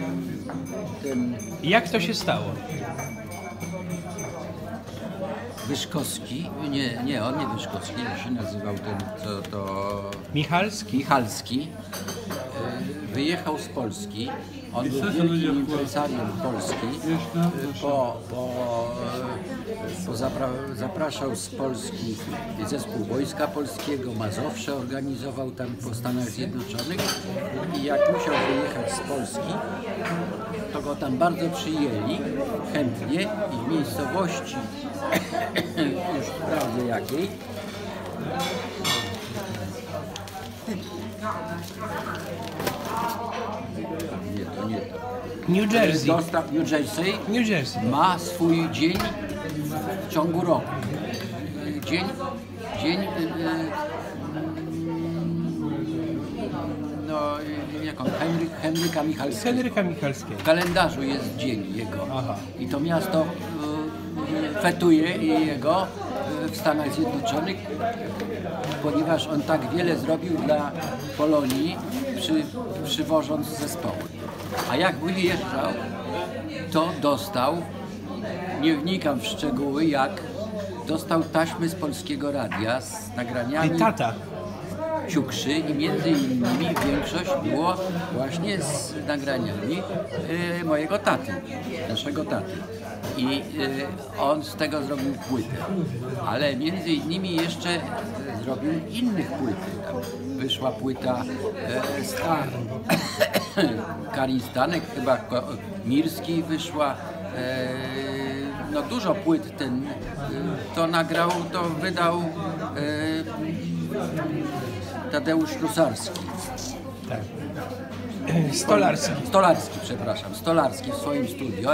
Jak to się stało? Wyszkowski, nie, on nie Wyszkowski, jak się nazywał ten, to Michalski? Michalski, wyjechał z Polski. On był wielkim impresarium Polski. Zapraszał z Polski zespół Wojska Polskiego, Mazowsze organizował tam po Stanach Zjednoczonych i jak musiał wyjechać z Polski, to go tam bardzo przyjęli chętnie i w miejscowości, już sprawdzę jakiej, nie to. New Jersey. New Jersey ma swój dzień w ciągu roku. Dzień no, jak on? Henryka Michalskiego. Henryka Michalskiego. W kalendarzu jest dzień jego. Aha. I to miasto fetuje jego w Stanach Zjednoczonych, ponieważ on tak wiele zrobił dla Polonii, przywożąc zespoły. A jak wyjeżdżał, to dostał, nie wnikam w szczegóły, jak dostał taśmy z Polskiego Radia z nagraniami Tata. Ciukrzy i między innymi większość było właśnie z nagraniami mojego taty, naszego taty. I on z tego zrobił płytę, ale między innymi jeszcze zrobił innych płyt. Wyszła płyta Karin Stanek, chyba Mirski wyszła, no dużo płyt ten, to nagrał, to wydał Tadeusz Lusarski. Tak. Stolarski, przepraszam. Stolarski w swoim studio,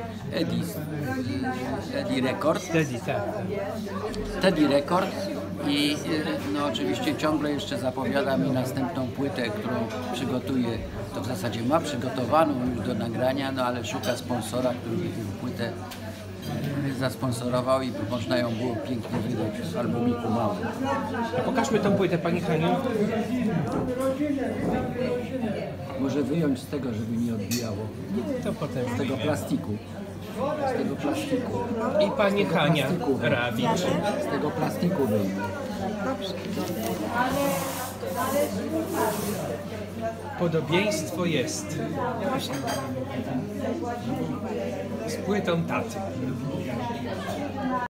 Eddie Record. Teddy Record i no oczywiście ciągle jeszcze zapowiada mi następną płytę, którą przygotuje, to w zasadzie ma przygotowaną już do nagrania, no ale szuka sponsora, który by tę płytę zasponsorował i można ją było pięknie wydać w albumiku małym. A pokażmy tą płytę, Pani Haniu. Może wyjąć z tego, żeby nie odbijało. To potem. Z tego plastiku. I Pani Hania Rawicz. Z tego plastiku wyjmę. Podobieństwo jest z płytą taty.